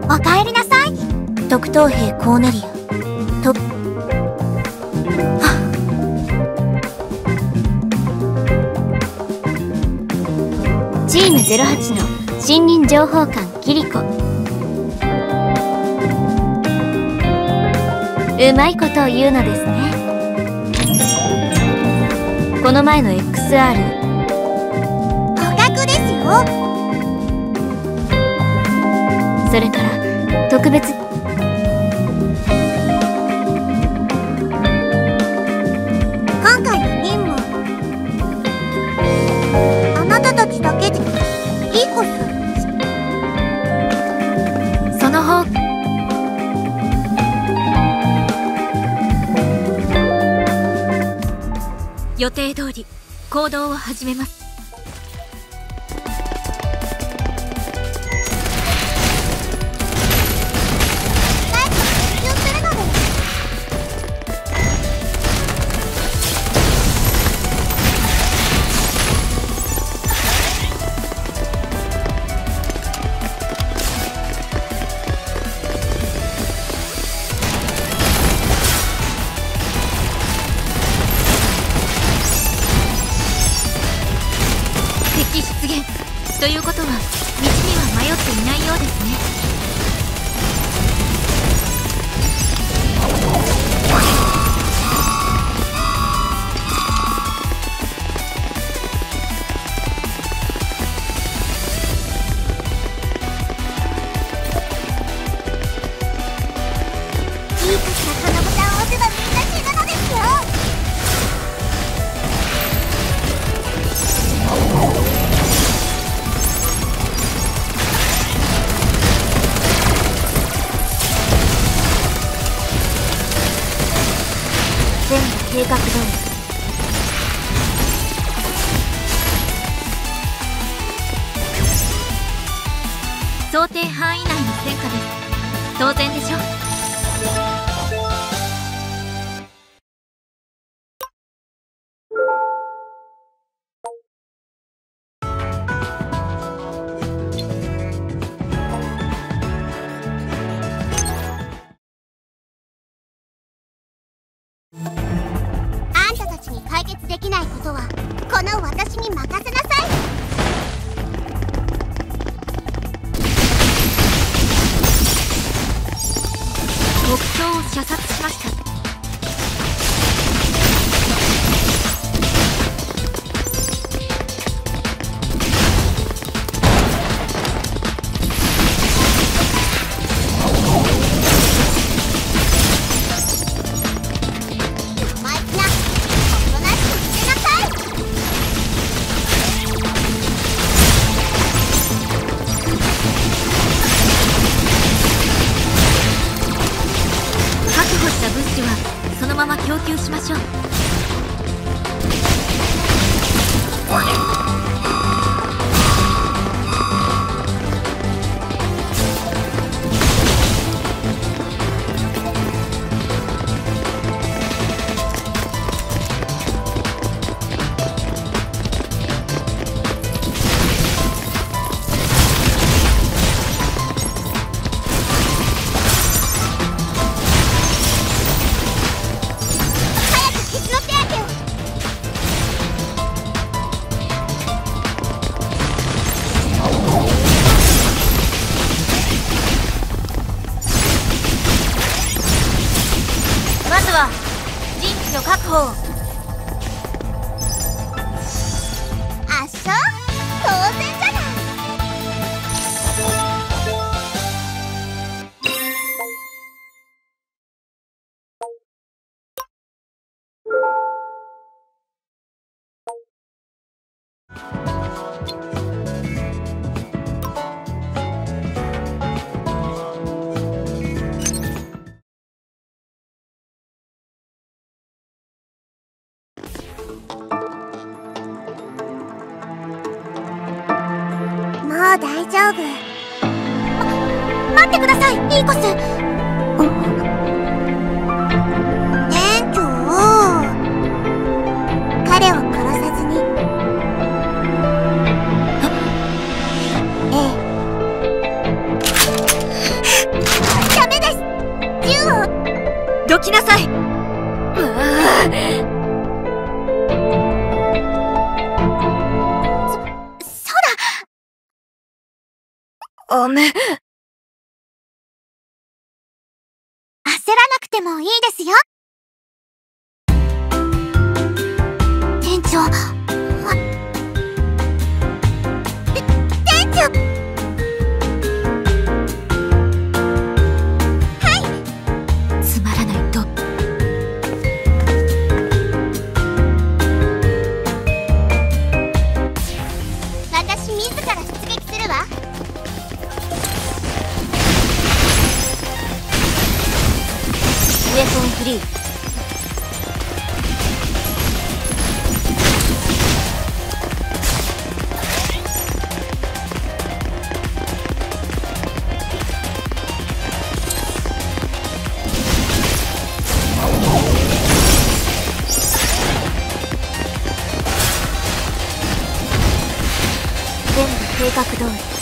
おかえりなさい。特等兵コーネリアとチーム08の新任情報官キリコ。うまいことを言うのですね。この前の XR 互角ですよ。それから特別今回の任務、あなたたちだけでいいコスその方予定通り行動を始めます。敵出現ということは道には迷っていないようですね。いい時なこのボタンを押せばみんな死ぬのですよ。全部計画通り。想定範囲内の戦果です。当然でしょ。あんたたちに解決できないことはこの私に任せなさい。目標を射殺しました。物資はそのまま供給しましょう。まずは陣地の確保を。あっしょ、当然じゃない。もう大丈夫。待ってください、イーコス。店長、彼を殺さずに。ええ。 雨。焦らなくてもいいですよ。店長、店長。 つまらないと。 私自ら出撃するわ。 ウェポンフリー。全部計画通り。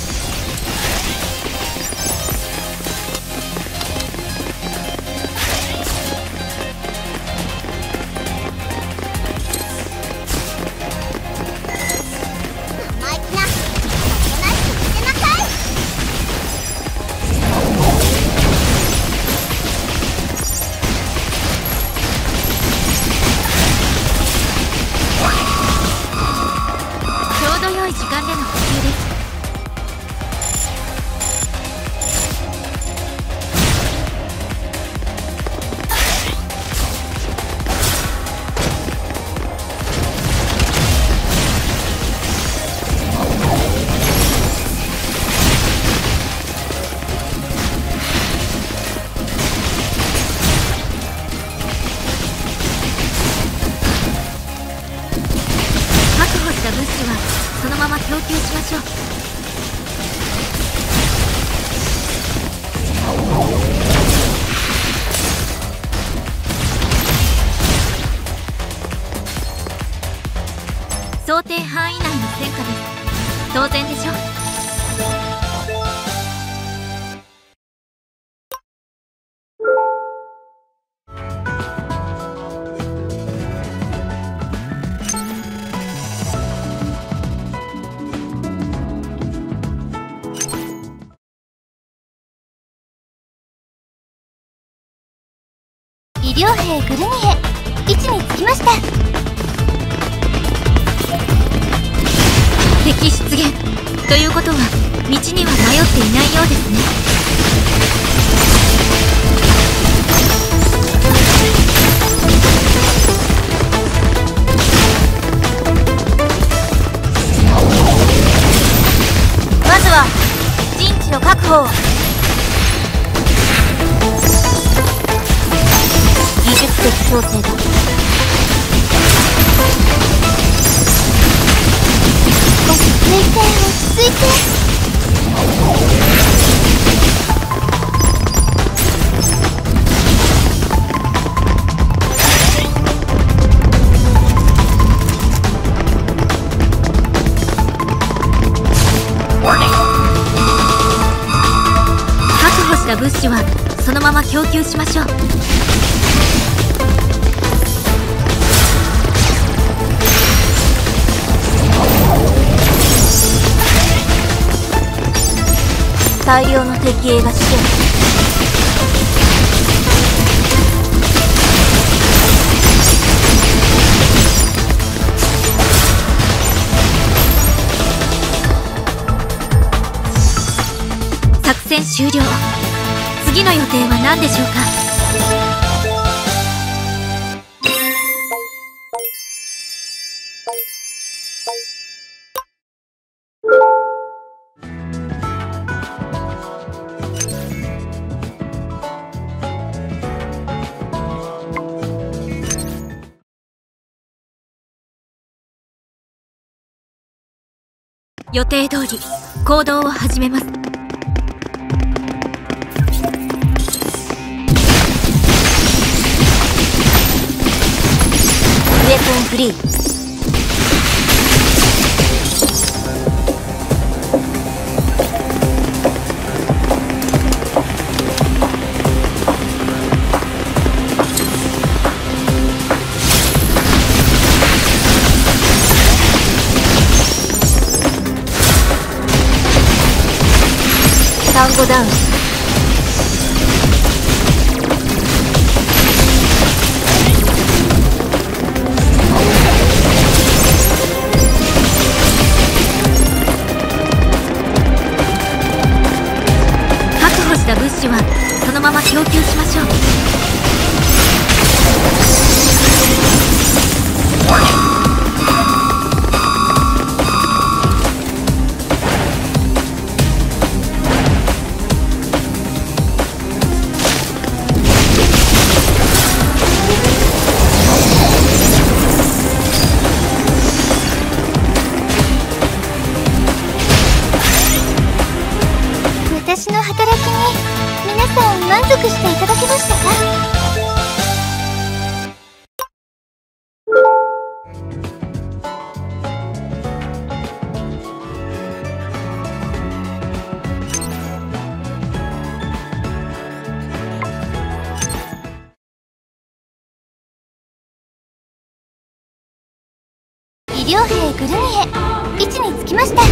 時間での補給です。確保した物資はそのまま供給しましょう。想定範囲内の戦果です。当然でしょ。 医療兵グルニエ、位置につきました。 敵出現ということは道には迷っていないようですね。まずは陣地の確保を。技術的調整だ。 落ち着いて落ち着いて。 確保した物資はそのまま供給しましょう。大量の敵兵が死ん。作戦終了。次の予定は何でしょうか。予定通り行動を始めます。ウェポンフリー。 タンゴダウン。確保した物資はそのまま供給しましょう。 私の働きに皆さん満足していただけましたか？医療兵グルミエ位置につきました。